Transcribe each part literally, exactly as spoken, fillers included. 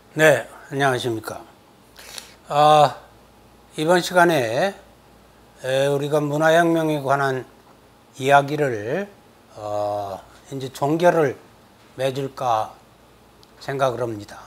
네, 안녕하십니까. 아, 이번 시간에 에, 우리가 문화혁명에 관한 이야기를 어, 이제 종결을 맺을까 생각을 합니다.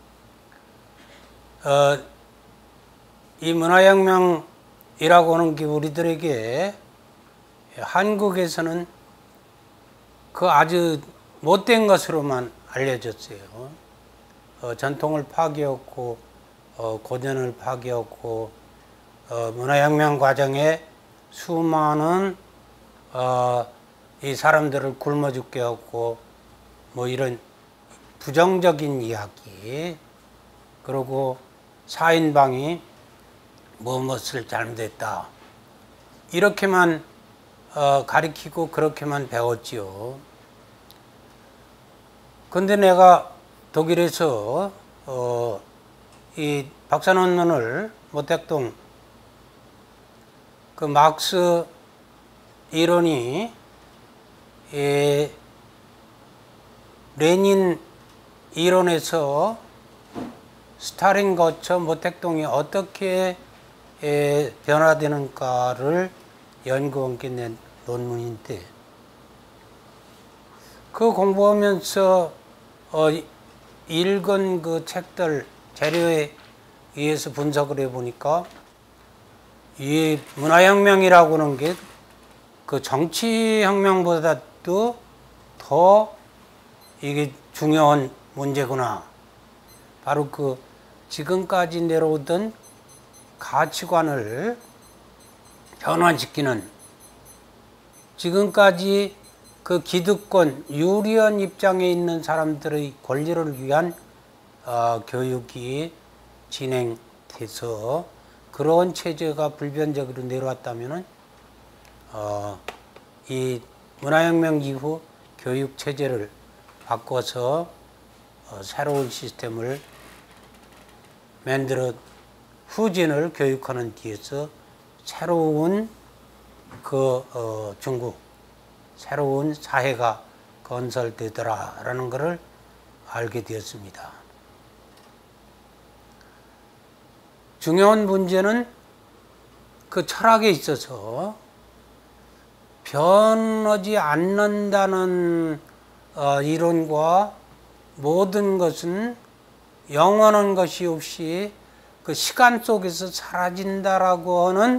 어, 이 문화혁명이라고 하는 게 우리들에게 한국에서는 그 아주 못된 것으로만 알려졌어요. 어, 전통을 파괴했고 어, 고전을 파괴했고 어, 문화혁명 과정에 수많은 어, 이 사람들을 굶어 죽게 했고 뭐 이런 부정적인 이야기, 그리고 사인방이 무엇을 잘못했다 이렇게만 어, 가리키고 그렇게만 배웠지요. 근데 내가 독일에서 어, 이 박사 논문을 모택동 그 막스 이론이 에, 레닌 이론에서 스탈린 거쳐 모택동이 어떻게 에, 변화되는가를 연구한 게 낸 논문인데, 그 공부하면서 어, 읽은 그 책들 자료에 의해서 분석을 해보니까 이 문화혁명이라고 하는 게 그 정치혁명보다도 더 이게 중요한 문제구나. 바로 그 지금까지 내려오던 가치관을 변화시키는, 지금까지 그 기득권, 유리한 입장에 있는 사람들의 권리를 위한 어, 교육이 진행돼서 그런 체제가 불변적으로 내려왔다면은 어, 이 문화혁명 이후 교육 체제를 바꿔서 어, 새로운 시스템을 만들어 후진을 교육하는 뒤에서 새로운 그 어, 중국, 새로운 사회가 건설되더라라는 것을 알게 되었습니다. 중요한 문제는 그 철학에 있어서 변하지 않는다는 어, 이론과 모든 것은 영원한 것이 없이 그 시간 속에서 사라진다라고 하는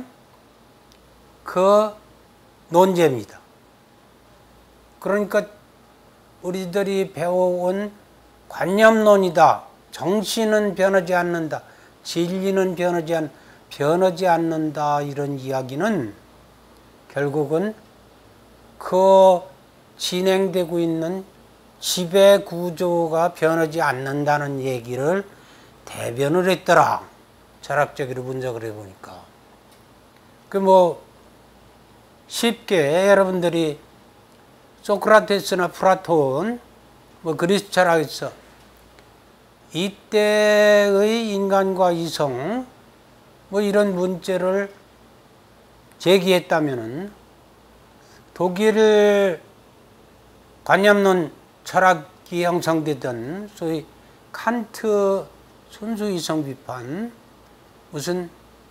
그 논제입니다. 그러니까 우리들이 배워온 관념론이다. 정신은 변하지 않는다. 진리는 변하지, 않, 변하지 않는다. 이런 이야기는 결국은 그 진행되고 있는 지배 구조가 변하지 않는다는 얘기를 대변을 했더라. 철학적으로 분석을 해보니까. 그 뭐 쉽게 여러분들이 소크라테스나 플라톤, 뭐 그리스 철학에서 이때의 인간과 이성, 뭐 이런 문제를 제기했다면은 독일 관념론 철학이 형성되던 소위 칸트 순수 이성 비판, 무슨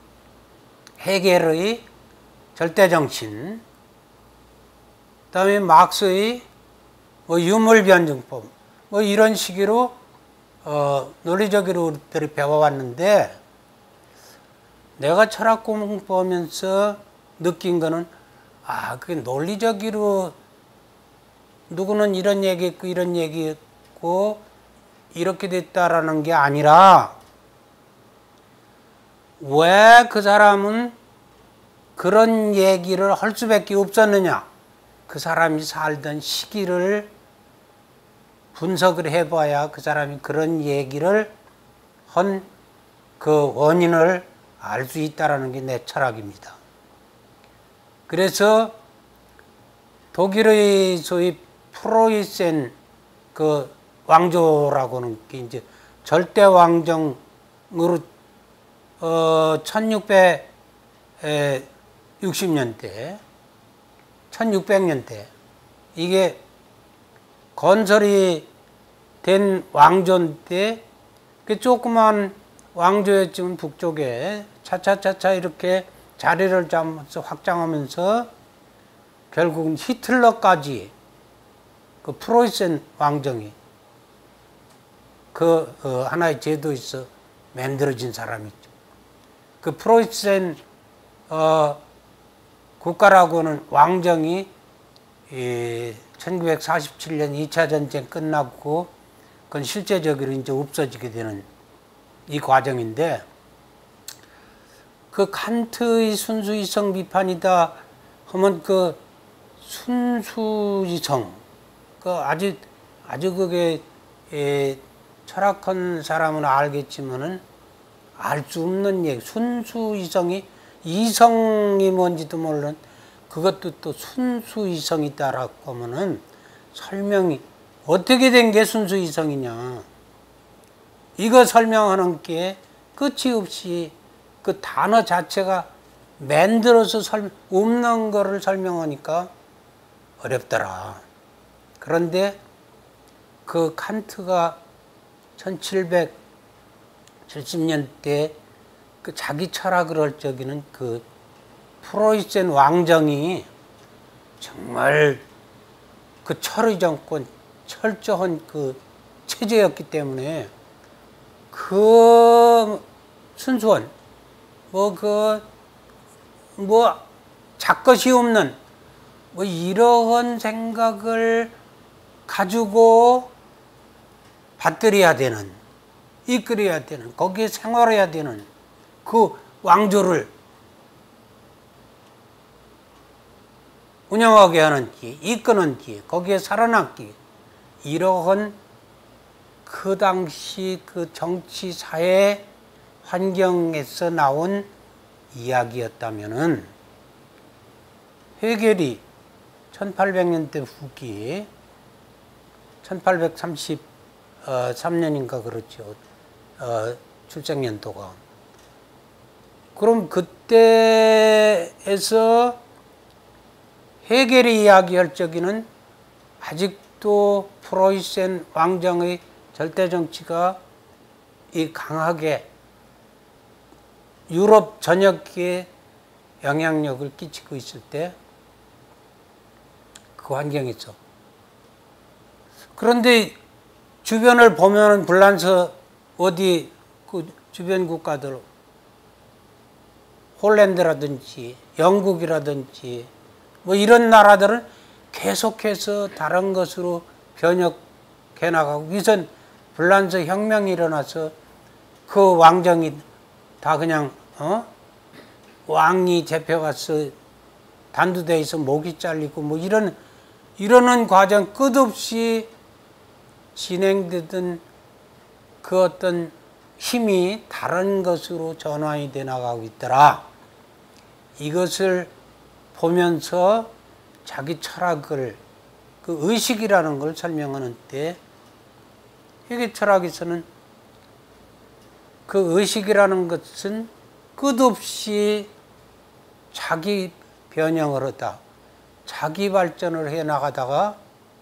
헤겔의 절대정신, 그 다음에 막스의 뭐 유물변증법, 뭐 이런 식으로 어, 논리적으로 우리들이 배워왔는데, 내가 철학 공부하면서 느낀 거는, 아, 그게 논리적으로 누구는 이런 얘기했고, 이런 얘기했고, 이렇게 됐다라는 게 아니라, 왜 그 사람은 그런 얘기를 할 수밖에 없었느냐. 그 사람이 살던 시기를 분석을 해봐야 그 사람이 그런 얘기를 한 그 원인을 알 수 있다는 게 내 철학입니다. 그래서 독일의 소위 프로이센 그 왕조라고 하는 게 이제 절대 왕정으로 어 천육백육십 년대, 천육백 년대 이게 건설이 된 왕조인데 그 조그만 왕조였지만 북쪽에 차차차차 이렇게 자리를 잡으면서 확장하면서 결국은 히틀러까지 그 프로이센 왕정이 그 어, 하나의 제도에서 만들어진 사람이죠. 그 프로이센 어, 국가라고는 왕정이 이 천구백사십칠 년 이 차 전쟁 끝나고 그건 실제적으로 이제 없어지게 되는 이 과정인데, 그 칸트의 순수이성 비판이다 하면 그 순수이성, 그 아주 아주 그게 에, 철학한 사람은 알겠지만은 알 수 없는 얘기. 순수이성이 이성이 뭔지도 모르는 그것도 또 순수이성이다라고 하면은 설명이 어떻게 된 게 순수이성이냐. 이거 설명하는 게 끝이 없이 그 단어 자체가 만들어서 설, 없는 거를 설명하니까 어렵더라. 그런데 그 칸트가 천칠백칠십 년대 그 자기 철학을 할 적에는 그 프로이센 왕정이 정말 그 철의 정권, 철저한 그 체제였기 때문에 그 순수한 뭐 그 뭐 잡것이 없는 뭐 이러한 생각을 가지고 받들여야 되는, 이끌어야 되는, 거기에 생활해야 되는 그 왕조를 운영하게 하는 기, 이끄는 기, 거기에 살아남기, 이러한 그 당시 그 정치 사회 환경에서 나온 이야기였다면은 헤겔이 천팔백 년대 후기, 천팔백삼십삼 년인가 그렇죠. 어, 출생 연도가. 그럼 그때에서 헤겔이 이야기할 적에는 아직도 프로이센 왕정의 절대 정치가 이 강하게 유럽 전역에 영향력을 끼치고 있을 때 그 환경에서. 그런데 주변을 보면 불란서 어디 그 주변 국가들 홀랜드라든지 영국이라든지 뭐 이런 나라들은 계속해서 다른 것으로 변혁해 나가고, 이선 불란서 혁명이 일어나서 그 왕정이 다 그냥 어? 왕이 잡혀가서 단두대에 있어 목이 잘리고 뭐 이런 이러는 과정 끝없이 진행되던 그 어떤 힘이 다른 것으로 전환이 돼 나가고 있더라. 이것을 보면서 자기 철학을, 그 의식이라는 걸 설명하는 때 헤겔 철학에서는 그 의식이라는 것은 끝없이 자기 변형을 하다, 자기 발전을 해 나가다가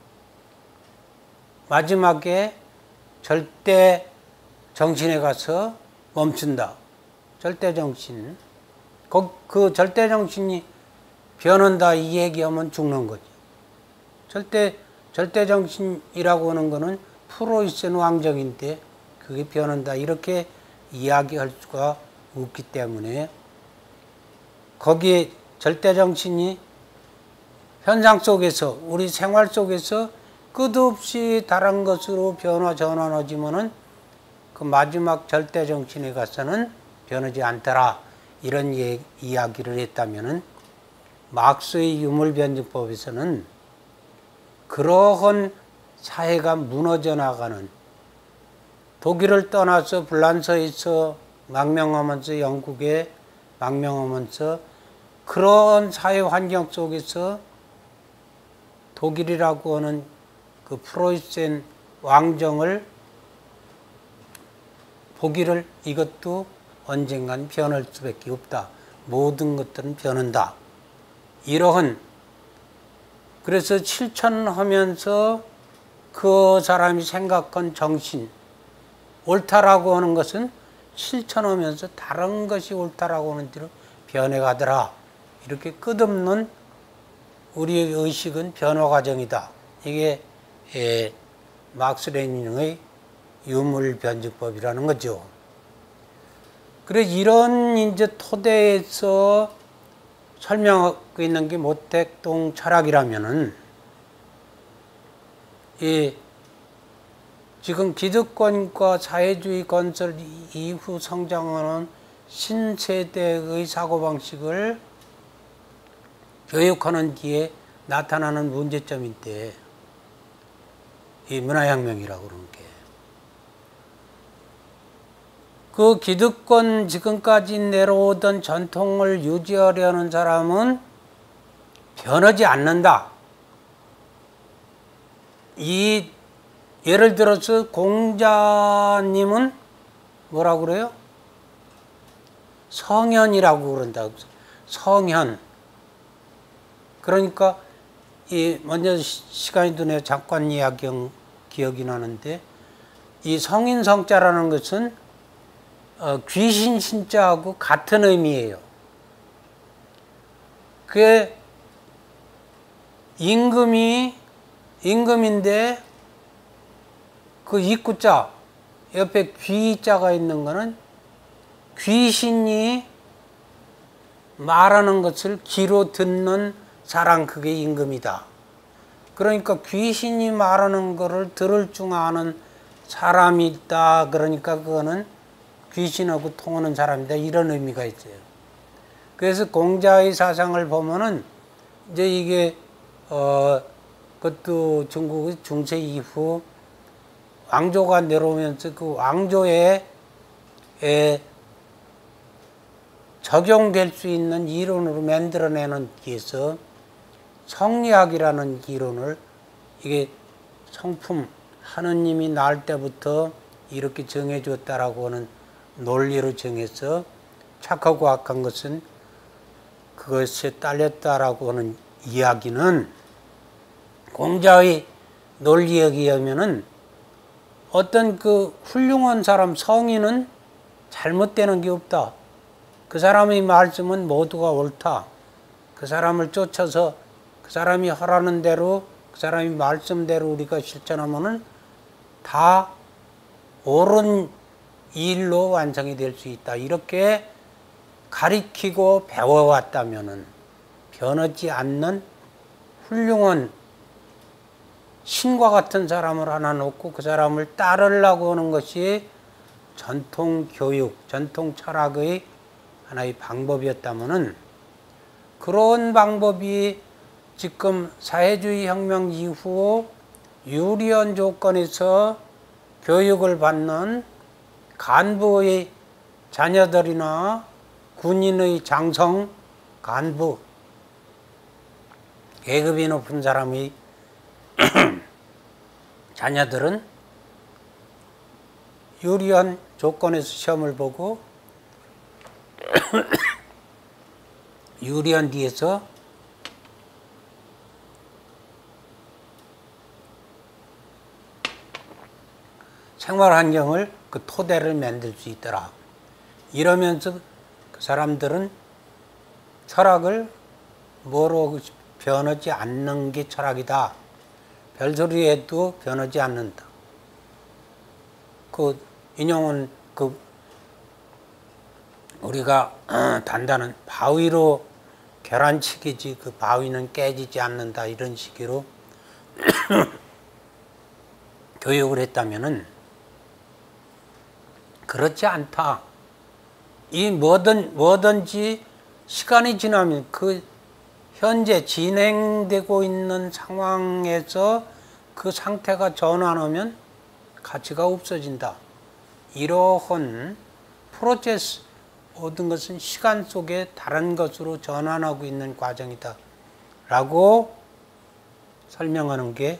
마지막에 절대 정신에 가서 멈춘다. 절대 정신. 그 절대 정신이 변한다 이 얘기하면 죽는 거죠. 절대 절대 정신이라고 하는 거는 프로이센 왕정인데 그게 변한다 이렇게 이야기할 수가 없기 때문에, 거기에 절대 정신이 현상 속에서 우리 생활 속에서 끝없이 다른 것으로 변화 전환하지만은 그 마지막 절대 정신에 가서는 변하지 않더라 이런 예, 이야기를 했다면은, 막스의 유물변증법에서는 그러한 사회가 무너져 나가는, 독일을 떠나서 불란서에서 망명하면서 영국에 망명하면서 그런 사회 환경 속에서 독일이라고 하는 그 프로이센 왕정을 보기를 이것도 언젠간 변할 수밖에 없다. 모든 것들은 변한다. 이러한, 그래서 실천하면서 그 사람이 생각한 정신, 옳다라고 하는 것은 실천하면서 다른 것이 옳다라고 하는 뒤로 변해가더라. 이렇게 끝없는 우리의 의식은 변화 과정이다. 이게 예, 막스 레닌의 유물 변증법이라는 거죠. 그래 이런 이제 토대에서 설명하고 있는 게 모택동 철학이라면은 이 지금 기득권과 사회주의 건설 이후 성장하는 신세대의 사고방식을 교육하는 뒤에 나타나는 문제점인데 이 문화혁명이라고 그러는 게 그 기득권 지금까지 내려오던 전통을 유지하려는 사람은 변하지 않는다. 이 예를 들어서 공자님은 뭐라고 그래요? 성현이라고 그런다. 성현. 그러니까 이 먼저 시간이 드네 잠깐 이야기 기억이 나는데 이 성인성자라는 것은 어, 귀신 신자하고 같은 의미예요. 그게 임금이 임금인데 그 입구자 옆에 귀자가 있는 거는 귀신이 말하는 것을 귀로 듣는 사람, 그게 임금이다. 그러니까 귀신이 말하는 거를 들을 줄 아는 사람이 있다. 그러니까 그거는 귀신하고 통하는 사람이다. 이런 의미가 있어요. 그래서 공자의 사상을 보면은 이제 이게 어 그것도 중국의 중세 이후 왕조가 내려오면서 그 왕조에 에 적용될 수 있는 이론으로 만들어내는 기에서 성리학이라는 이론을 이게 성품 하느님이 낳을 때부터 이렇게 정해 주었다라고 하는 논리로 정해서 착하고 악한 것은 그것에 딸렸다라고 하는 이야기는 공자의 논리에 의하면은 어떤 그 훌륭한 사람 성인은 잘못되는 게 없다. 그 사람의 말씀은 모두가 옳다. 그 사람을 쫓아서 그 사람이 하라는 대로 그 사람이 말씀대로 우리가 실천하면은 다 옳은 일로 완성이 될 수 있다. 이렇게 가리키고 배워왔다면은 변하지 않는 훌륭한 신과 같은 사람을 하나 놓고 그 사람을 따르려고 하는 것이 전통 교육, 전통 철학의 하나의 방법이었다면은 그런 방법이 지금 사회주의 혁명 이후 유리한 조건에서 교육을 받는 간부의 자녀들이나 군인의 장성 간부, 계급이 높은 사람의 자녀들은 유리한 조건에서 시험을 보고 유리한 뒤에서 생활 환경을 그 토대를 만들 수 있더라. 이러면서 그 사람들은 철학을 뭐로 변하지 않는 게 철학이다. 별소리 해도 변하지 않는다. 그 인용은 그 우리가 단단한 바위로 계란치기지 그 바위는 깨지지 않는다. 이런 식으로 교육을 했다면은 그렇지 않다. 이 뭐든 뭐든지 시간이 지나면 그 현재 진행되고 있는 상황에서 그 상태가 전환하면 가치가 없어진다. 이러한 프로세스 모든 것은 시간 속에 다른 것으로 전환하고 있는 과정이다. 라고 설명하는 게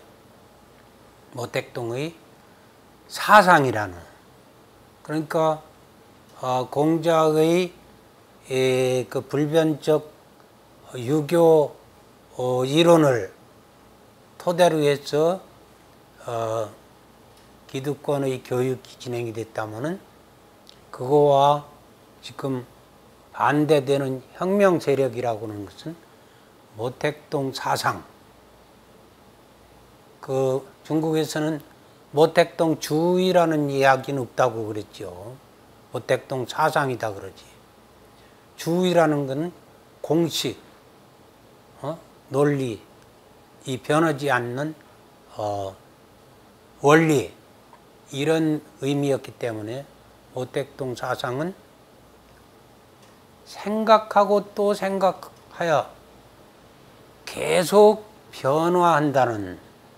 모택동의 사상이라는, 그러니까 어, 공자의 에, 그 불변적 유교 어, 이론을 토대로 해서 어, 기득권의 교육이 진행이 됐다면은 그거와 지금 반대되는 혁명 세력이라고 하는 것은 모택동 사상. 그 중국에서는 모택동 주의라는 이야기는 없다고 그랬죠. 모택동 사상이다 그러지. 주의라는 건 공식, 어? 논리, 이 변하지 않는 어, 원리 이런 의미였기 때문에 모택동 사상은 생각하고 또 생각하여 계속 변화한다는,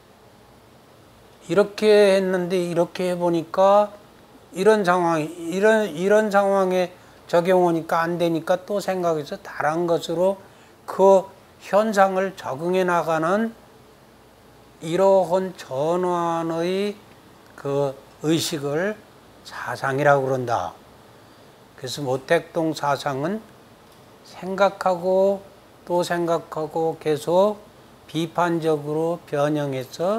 이렇게 했는데 이렇게 해보니까 이런 상황, 이런, 이런 상황에 적용하니까 안 되니까 또 생각해서 다른 것으로 그 현상을 적응해 나가는 이러한 전환의 그 의식을 사상이라고 그런다. 그래서 모택동 사상은 생각하고 또 생각하고 계속 비판적으로 변형해서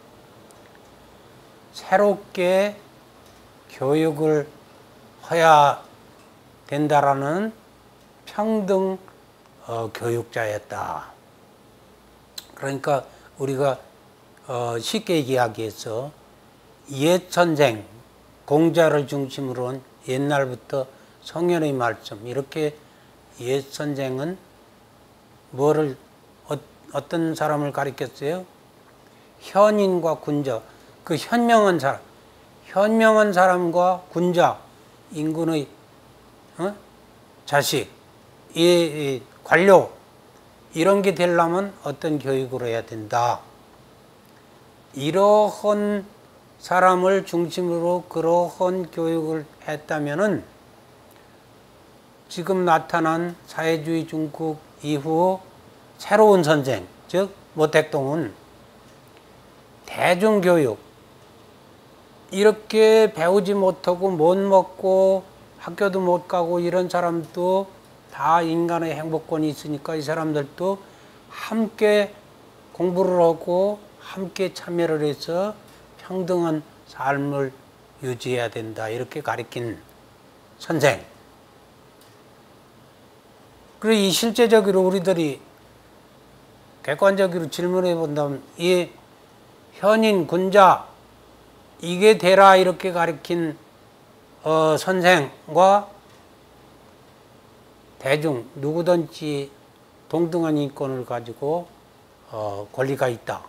새롭게 교육을 해야 된다라는 평등 어, 교육자였다. 그러니까 우리가 어, 쉽게 이야기해서 옛 선생, 공자를 중심으로 한 옛날부터 성현의 말씀, 이렇게 옛 선생은 뭐를 어, 어떤 사람을 가리켰어요? 현인과 군자, 그 현명한 사람, 현명한 사람과 군자, 인군의 어? 자식, 이, 이 관료, 이런 게 되려면 어떤 교육을 해야 된다. 이러한 사람을 중심으로 그러한 교육을 했다면은 지금 나타난 사회주의 중국 이후 새로운 선생, 즉 모택동은 대중교육, 이렇게 배우지 못하고 못 먹고 학교도 못 가고 이런 사람도 다 인간의 행복권이 있으니까 이 사람들도 함께 공부를 하고 함께 참여를 해서 평등한 삶을 유지해야 된다, 이렇게 가르친 선생. 그리고 이 실제적으로 우리들이 객관적으로 질문해 본다면 이 현인, 군자, 이게 되라 이렇게 가르친 어, 선생과 대중 누구든지 동등한 인권을 가지고 어, 권리가 있다.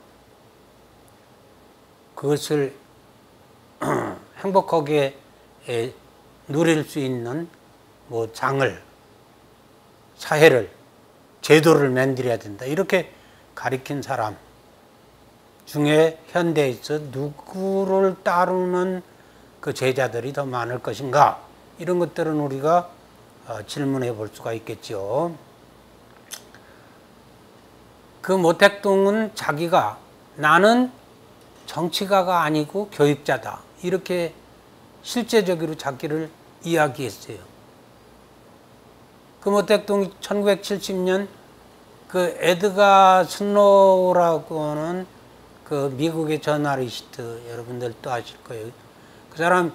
그것을 행복하게 에, 누릴 수 있는 뭐 장을, 사회를, 제도를 만들어야 된다, 이렇게 가르친 사람 중에 현대에서 누구를 따르는 그 제자들이 더 많을 것인가, 이런 것들은 우리가 어, 질문해 볼 수가 있겠죠. 그 모택동은 자기가 나는 정치가가 아니고 교육자다, 이렇게 실제적으로 자기를 이야기했어요. 그 모택동이 천구백칠십 년 그 에드가 스노우라고 하는 그 미국의 저널리스트, 여러분들도 아실 거예요. 그 사람의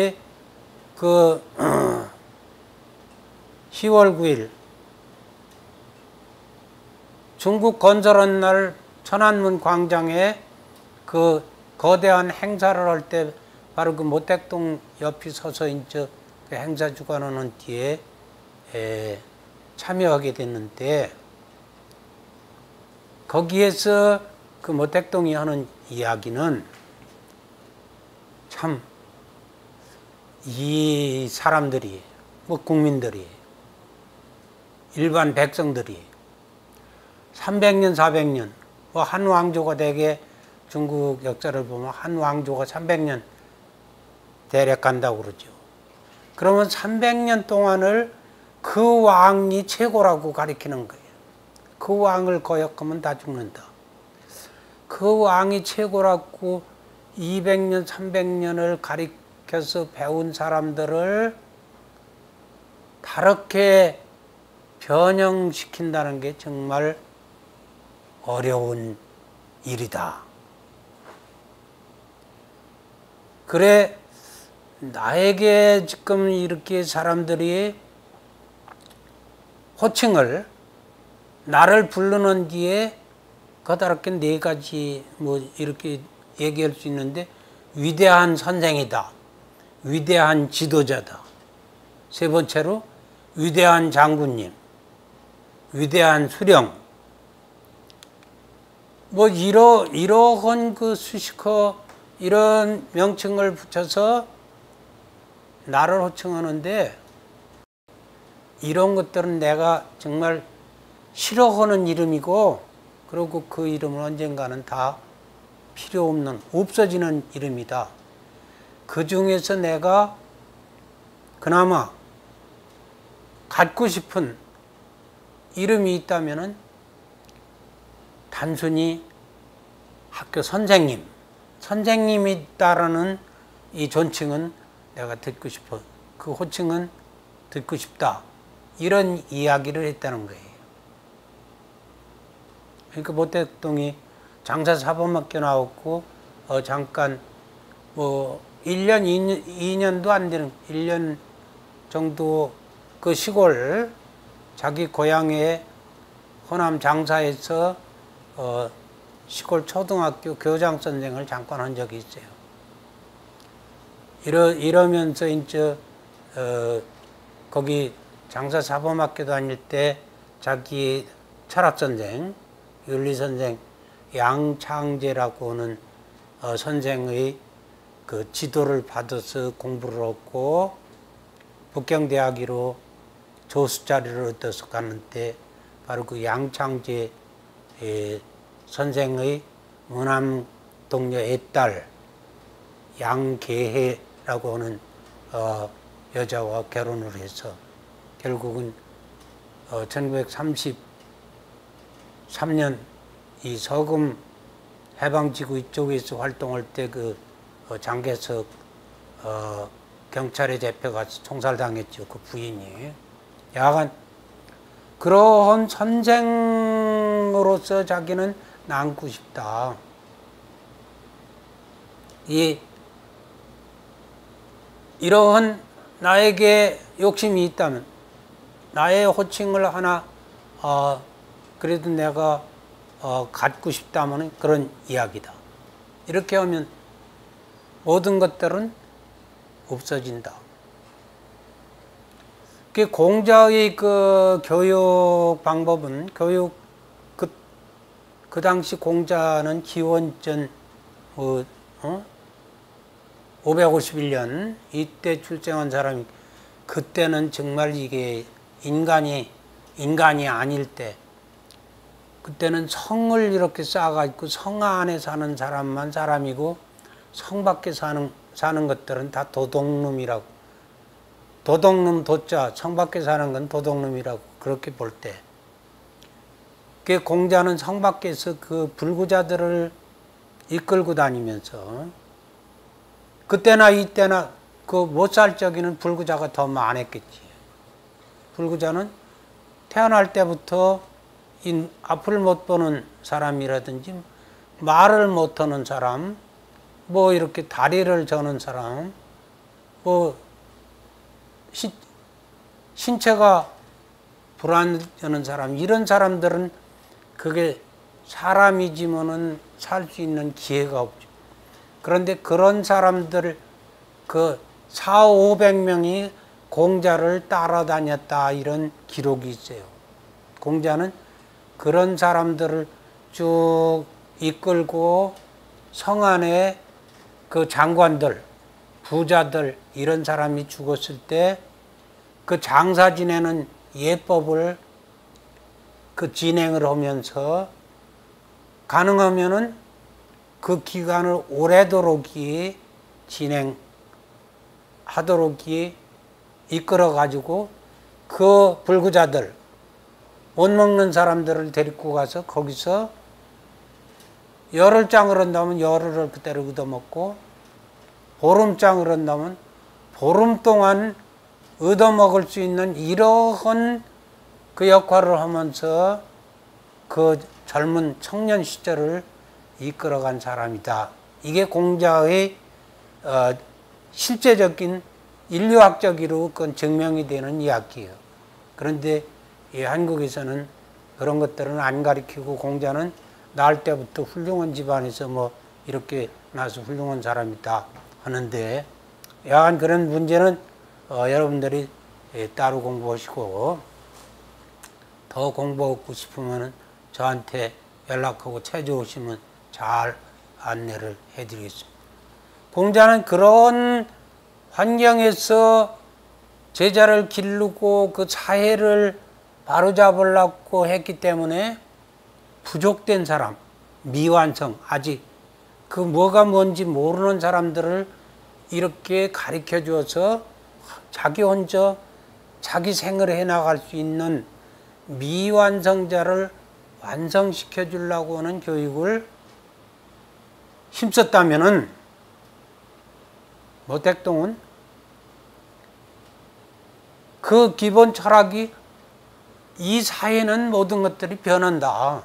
그 시월 구일 중국 건설한 날 천안문 광장에 그 거대한 행사를 할 때 바로 그 모택동 옆이 서서 이제 그 행사 주관하는 뒤에 에, 참여하게 됐는데, 거기에서 그 모택동이 하는 이야기는 참 이 사람들이, 뭐 국민들이, 일반 백성들이 삼백 년, 사백 년, 뭐 한 왕조가 되게 중국 역사를 보면 한 왕조가 삼백 년 대략 간다고 그러죠. 그러면 삼백 년 동안을 그 왕이 최고라고 가리키는 거예요. 그 왕을 거역하면 다 죽는다. 그 왕이 최고라고 이백 년, 삼백 년을 가리켜서 배운 사람들을 다르게 변형시킨다는 게 정말 어려운 일이다. 그래 나에게 지금 이렇게 사람들이 호칭을 나를 부르는 뒤에 거다롭게 네 가지 뭐 이렇게 얘기할 수 있는데, 위대한 선생이다, 위대한 지도자다, 세 번째로 위대한 장군님, 위대한 수령, 뭐 이러 이러한 그 수식어 이런 명칭을 붙여서 나를 호칭하는데, 이런 것들은 내가 정말 싫어하는 이름이고, 그리고 그 이름은 언젠가는 다 필요 없는, 없어지는 이름이다. 그 중에서 내가 그나마 갖고 싶은 이름이 있다면은 단순히 학교 선생님, 선생님이 따르는 이 존칭은 내가 듣고 싶어, 그 호칭은 듣고 싶다, 이런 이야기를 했다는 거예요. 그러니까 모 대통령이 장사사범학교 나왔고 어 잠깐 뭐 일 년, 이 년도 안 되는 일 년 정도 그 시골 자기 고향에 호남 장사에서 어 시골 초등학교 교장 선생을 잠깐 한 적이 있어요. 이러 이러면서 이제 어 거기 장사사범학교 다닐 때 자기 철학 선생, 윤리 선생 양창재라고 하는 어 선생의 그 지도를 받아서 공부를 했고, 북경대학으로 교수 자리를 얻어서 가는데 바로 그 양창재 선생의 무남 동료 애딸 양계혜라고 하는 어 여자와 결혼을 해서 결국은 어 천구백삼십삼 년 이 서금 해방지구 이쪽에서 활동할 때 그 어 장개석 어 경찰에 잡혀가서 총살당했죠. 그 부인이. 야간 그러한 선생으로서 자기는 남고 싶다. 이 이러한 나에게 욕심이 있다면, 나의 호칭을 하나 어 그래도 내가 어 갖고 싶다면 그런 이야기다. 이렇게 하면 모든 것들은 없어진다. 그 공자의 그 교육 방법은, 교육 그, 그 당시 공자는 기원전 뭐, 어? 오백오십일 년 이때 출생한 사람이, 그때는 정말 이게 인간이 인간이 아닐 때, 그때는 성을 이렇게 쌓아가지고 성 안에 사는 사람만 사람이고 성 밖에 사는 사는 것들은 다 도둑놈이라고, 도둑놈 도자, 성 밖에 사는 건 도둑놈이라고 그렇게 볼 때, 그 공자는 성 밖에서 그 불구자들을 이끌고 다니면서, 그때나 이때나 그 못 살 적에는 불구자가 더 많았겠지. 불구자는 태어날 때부터 이 앞을 못 보는 사람이라든지, 말을 못하는 사람, 뭐 이렇게 다리를 저는 사람, 뭐 시, 신체가 불안하는 사람, 이런 사람들은 그게 사람이지만은 살 수 있는 기회가 없죠. 그런데 그런 사람들 그 사오백 명이 공자를 따라다녔다, 이런 기록이 있어요. 공자는 그런 사람들을 쭉 이끌고 성 안에 그 장관들, 부자들, 이런 사람이 죽었을 때 그 장사 지내는 예법을 그 진행을 하면서 가능하면은 그 기간을 오래도록이 진행하도록이 이끌어 가지고 그 불구자들, 못 먹는 사람들을 데리고 가서 거기서 열흘장을 한다면 열흘을 그대로 얻어먹고, 보름장을 한다면 보름 동안 얻어먹을 수 있는 이러한 그 역할을 하면서 그 젊은 청년 시절을 이끌어간 사람이다. 이게 공자의 어, 실제적인 인류학적으로 그건 증명이 되는 이야기예요. 그런데 이 한국에서는 그런 것들은 안 가르치고 공자는 낳을 때부터 훌륭한 집안에서 뭐 이렇게 나서 훌륭한 사람이다 하는데, 야간 그런 문제는 어, 여러분들이 예, 따로 공부하시고, 더 공부하고 싶으면 저한테 연락하고 찾아오시면 잘 안내를 해드리겠습니다. 공자는 그런 환경에서 제자를 기르고 그 사회를 바로잡으려고 했기 때문에 부족된 사람, 미완성, 아직 그 뭐가 뭔지 모르는 사람들을 이렇게 가르쳐 주어서 자기 혼자 자기 생을 해 나갈 수 있는 미완성자를 완성시켜 주려고 하는 교육을 힘썼다면은 모택동은 그 기본 철학이 이 사회는 모든 것들이 변한다.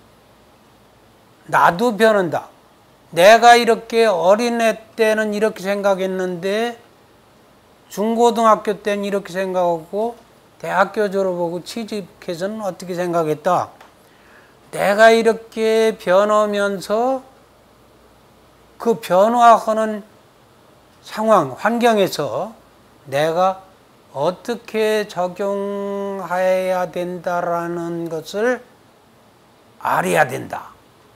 나도 변한다. 내가 이렇게 어린애 때는 이렇게 생각했는데 중고등학교 때는 이렇게 생각하고 대학교 졸업하고 취직해서는 어떻게 생각했다. 내가 이렇게 변하면서 그 변화하는 상황, 환경에서 내가 어떻게 적용해야 된다라는 것을 알아야 된다.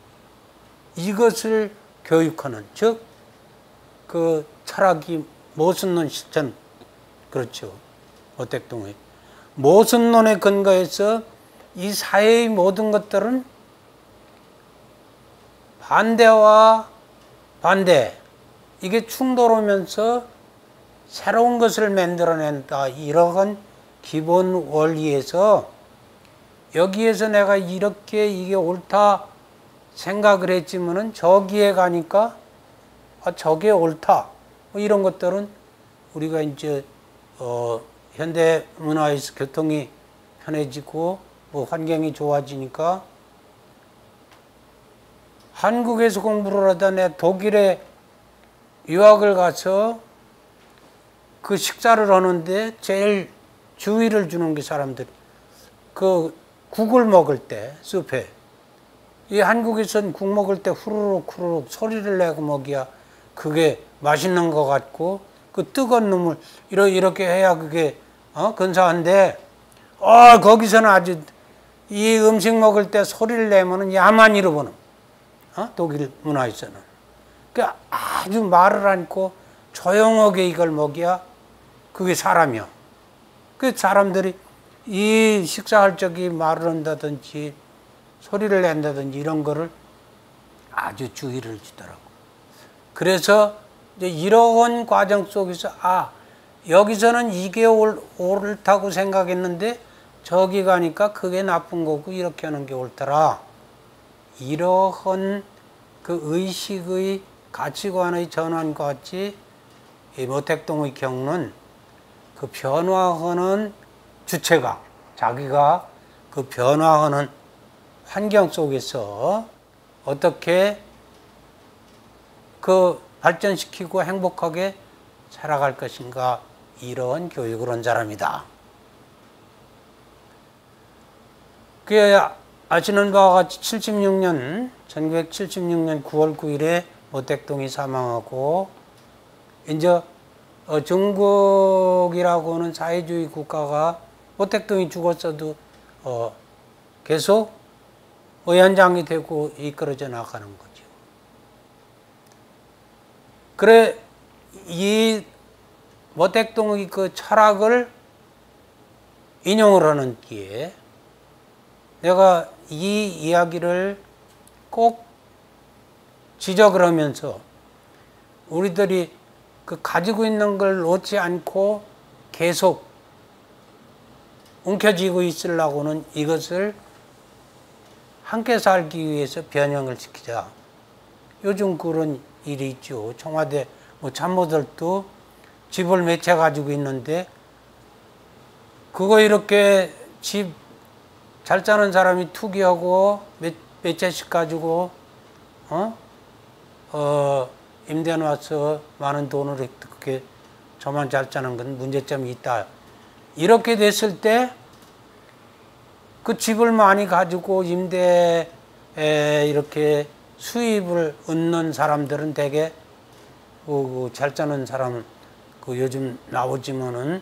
이것을 교육하는, 즉, 그 철학이 모순론 실천, 그렇죠. 모택동의 모순론에 근거해서 이 사회의 모든 것들은 반대와 반대, 이게 충돌하면서 새로운 것을 만들어낸다. 이러한 기본 원리에서 여기에서 내가 이렇게 이게 옳다 생각을 했지만은 저기에 가니까 아, 저게 옳다. 뭐 이런 것들은 우리가 이제 어, 현대 문화에서 교통이 편해지고 뭐 환경이 좋아지니까 한국에서 공부를 하다 내 독일에 유학을 가서 그 식사를 하는데 제일 주의를 주는 게 사람들이 그 국을 먹을 때 숲에 이 한국에서는 국 먹을 때 후루룩 후루룩 소리를 내고 먹어야 그게 맛있는 것 같고 그 뜨거운 놈을 이렇게 해야 그게 어 근사한데 어 거기서는 아주 이 음식 먹을 때 소리를 내면은 야만이로 보는 어 독일 문화에서는 그 아주 말을 않고 조용하게 이걸 먹어야 그게 사람이야. 그 사람들이 이 식사할 적에 말을 한다든지 소리를 낸다든지 이런 거를 아주 주의를 주더라고. 그래서 이제 이러한 과정 속에서 아 여기서는 이게 옳, 옳다고 생각했는데 저기 가니까 그게 나쁜 거고 이렇게 하는 게 옳더라. 이러한 그 의식의 가치관의 전환과 같이 이 모택동의 경우는 그 변화하는 주체가 자기가 그 변화하는 환경 속에서 어떻게 그 발전시키고 행복하게 살아갈 것인가 이런 교육을 한 사람이다. 그 아시는 바와 같이 칠십육 년 천구백칠십육 년 구월 구일에 모택동이 사망하고 이제 어, 중국이라고 하는 사회주의 국가가 모택동이 죽었어도 어, 계속 위원장이 되고 이끌어져 나가는 거죠. 그래 이 모택동의 그 철학을 인용을 하는 기에 내가 이 이야기를 꼭 지적을 하면서 우리들이 그 가지고 있는 걸 놓지 않고 계속 움켜쥐고 있으려고는 이것을 함께 살기 위해서 변형을 시키자. 요즘 그런 일이 있죠. 청와대 뭐 참모들도 집을 몇 채 가지고 있는데 그거 이렇게 집 잘 사는 사람이 투기하고 몇, 몇 채씩 가지고 어? 어 임대 놔서 많은 돈을 그렇게 저만 잘 짜는 건 문제점이 있다. 이렇게 됐을 때 그 집을 많이 가지고 임대에 이렇게 수입을 얻는 사람들은 대개 그 잘 짜는 사람은 그 요즘 나오지만은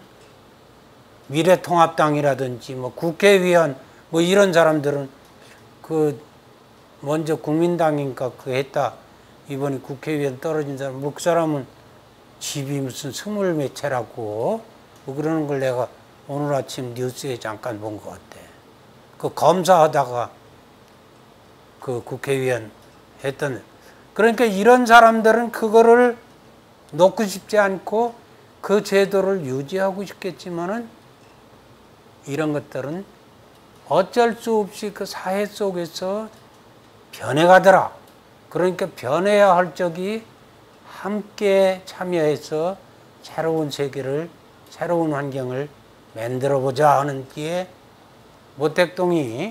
미래통합당이라든지 뭐 국회의원 뭐 이런 사람들은 그 먼저 국민당인가 그 했다 이번에 국회의원 떨어진 사람 뭐 그 사람은 집이 무슨 스물 몇 채라고 뭐 그러는 걸 내가 오늘 아침 뉴스에 잠깐 본 것 같아. 그 검사하다가 그 국회의원 했던 그러니까 이런 사람들은 그거를 놓고 싶지 않고 그 제도를 유지하고 싶겠지만은 이런 것들은 어쩔 수 없이 그 사회 속에서 변해가더라. 그러니까 변해야 할 적이 함께 참여해서 새로운 세계를 새로운 환경을 만들어보자 하는 기에 모택동이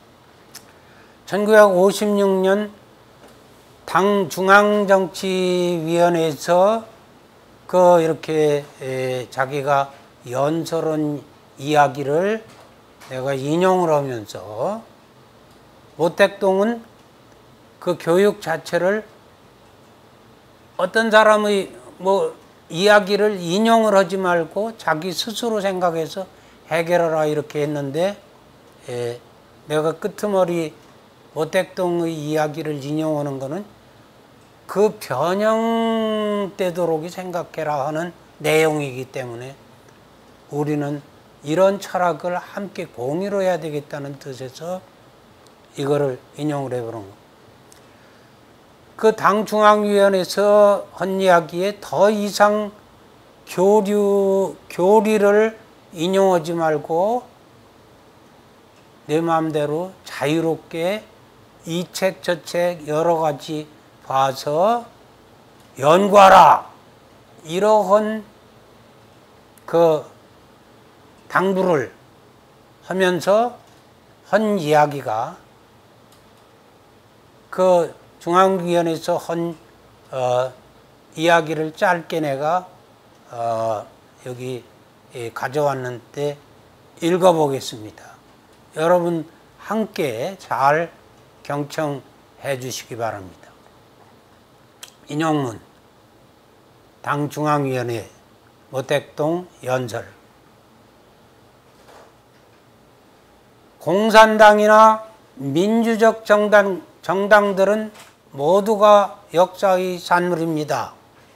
천구백오십육 년 당 중앙정치위원회에서 그 이렇게 자기가 연설한 이야기를 내가 인용을 하면서 모택동은 그 교육 자체를 어떤 사람의 뭐 이야기를 인용을 하지 말고 자기 스스로 생각해서 해결하라 이렇게 했는데 예, 내가 끄트머리 모택동의 이야기를 인용하는 것은 그 변형되도록이 생각해라 하는 내용이기 때문에 우리는 이런 철학을 함께 공유로 해야 되겠다는 뜻에서 이거를 인용을 해보는 거. 그 당 중앙위원회에서 한 이야기에 더 이상 교류, 교리를 인용하지 말고 내 마음대로 자유롭게 이 책 저 책 여러 가지 봐서 연구하라 이러한 그 당부를 하면서 한 이야기가 그 중앙위원회에서 한 어, 이야기를 짧게 내가 어, 여기 예, 가져왔는데 읽어보겠습니다. 여러분 함께 잘 경청해 주시기 바랍니다. 인용문 당 중앙위원회 모택동 연설. 공산당이나 민주적 정당, 정당들은 모두가 역사의 산물입니다.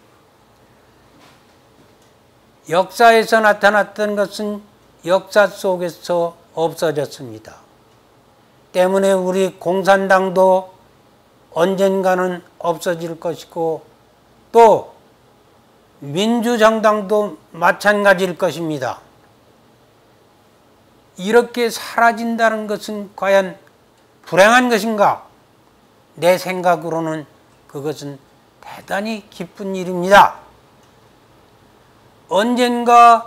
역사에서 나타났던 것은 역사 속에서 없어졌습니다. 때문에 우리 공산당도 언젠가는 없어질 것이고 또 민주정당도 마찬가지일 것입니다. 이렇게 사라진다는 것은 과연 불행한 것인가? 내 생각으로는 그것은 대단히 기쁜 일입니다. 언젠가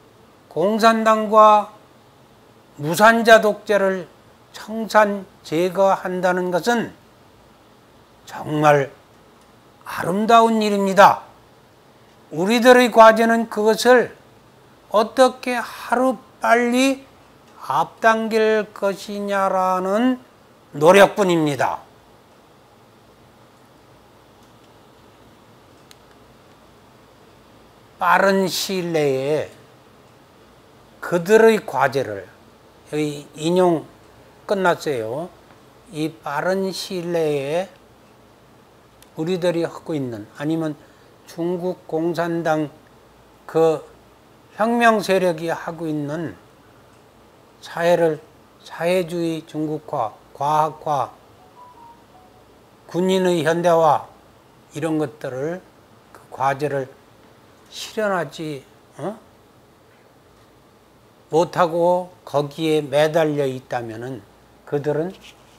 공산당과 무산자 독재를 청산 제거한다는 것은 정말 아름다운 일입니다. 우리들의 과제는 그것을 어떻게 하루빨리 앞당길 것이냐라는 노력뿐입니다. 빠른 시일 내에 그들의 과제를 여기 인용 끝났어요. 이 빠른 시일 내에 우리들이 하고 있는 아니면 중국 공산당 그 혁명 세력이 하고 있는 사회를 사회주의 중국화, 과학화, 군인의 현대화 이런 것들을 그 과제를 실현하지 어? 못하고 거기에 매달려 있다면은 그들은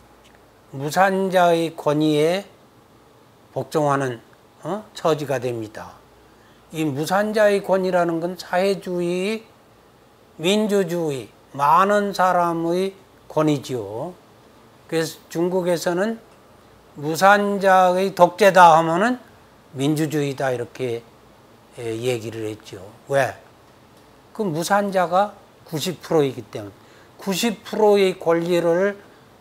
무산자의 권위에 복종하는 어? 처지가 됩니다. 이 무산자의 권위라는 건 사회주의, 민주주의, 많은 사람의 권위지요. 그래서 중국에서는 무산자의 독재다 하면은 민주주의다 이렇게 얘기를 했죠. 왜? 그 무산자가 구십 퍼센트이기 때문에 구십 퍼센트의 권리를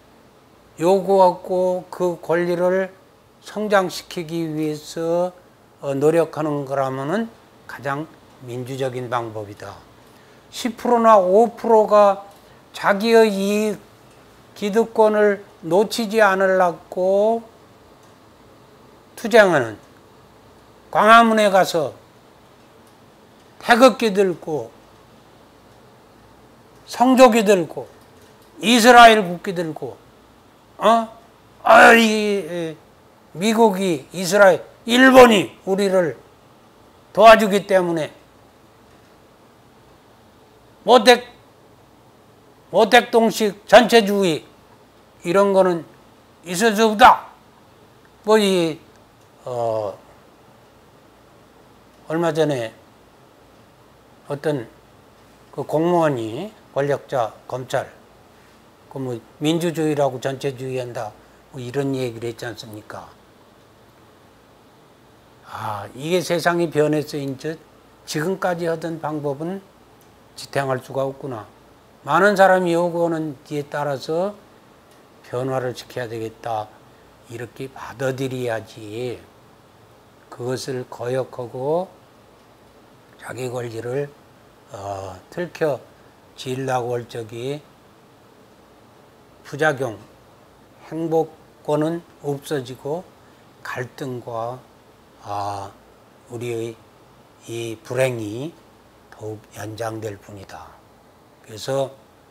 요구하고 그 권리를 성장시키기 위해서 노력하는 거라면은 가장 민주적인 방법이다. 십 퍼센트나 오 퍼센트가 자기의 이익, 기득권을 놓치지 않으려고 투쟁하는, 광화문에 가서 태극기 들고 성조기 들고 이스라엘 국기 들고 어? 아, 이 미국이 이스라엘, 일본이 우리를 도와주기 때문에 모택 모택동식 전체주의 이런 거는 있을 수 없다. 뭐 이 어 얼마 전에 어떤 그 공무원이 권력자 검찰 그 뭐 민주주의라고 전체주의한다 뭐 이런 얘기를 했지 않습니까? 아, 이게 세상이 변해서 이제 지금까지 하던 방법은 지탱할 수가 없구나. 많은 사람이 요구하는 뒤에 따라서 변화를 시켜야 되겠다. 이렇게 받아들여야지. 그것을 거역하고 자기 권리를 어, 들켜 지으려고 할 적이 부작용, 행복권은 없어지고 갈등과 아, 우리의 이 불행이 더욱 연장될 뿐이다. 그래서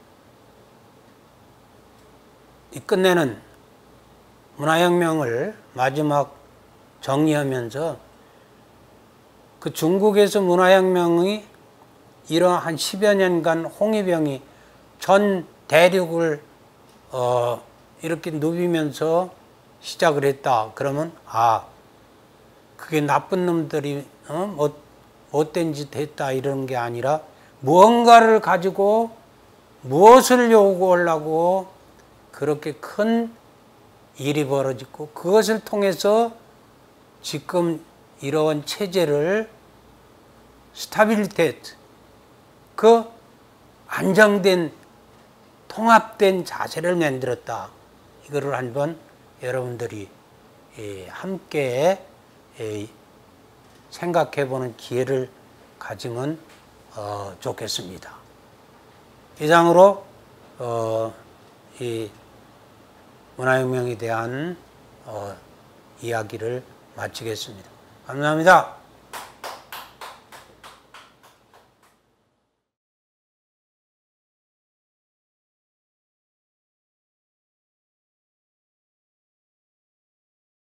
이 끝내는 문화혁명을 마지막 정리하면서 그 중국에서 문화혁명이 이런 한 십여 년간 홍위병이 전 대륙을 어 이렇게 누비면서 시작을 했다. 그러면 아 그게 나쁜 놈들이 어? 못, 못된 짓 했다 이런 게 아니라 무언가를 가지고 무엇을 요구하려고 그렇게 큰 일이 벌어지고 그것을 통해서 지금 이러한 체제를 스타빌리테이트 그 안정된 통합된 자세를 만들었다. 이거를 한번 여러분들이 함께 생각해보는 기회를 가지면 좋겠습니다. 이상으로 이 문화혁명에 대한 이야기를 마치겠습니다. 감사합니다.